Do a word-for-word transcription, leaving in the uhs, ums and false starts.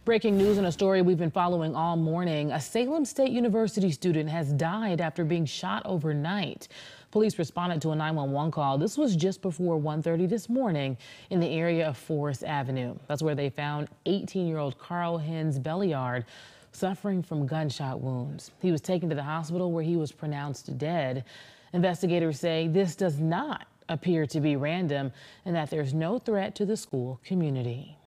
Breaking news on a story we've been following all morning. A Salem State University student has died after being shot overnight. Police responded to a nine one one call. This was just before one thirty this morning in the area of Forest Avenue. That's where they found eighteen-year-old Carl Hens Belliard suffering from gunshot wounds. He was taken to the hospital where he was pronounced dead. Investigators say this does not appear to be random and that there's no threat to the school community.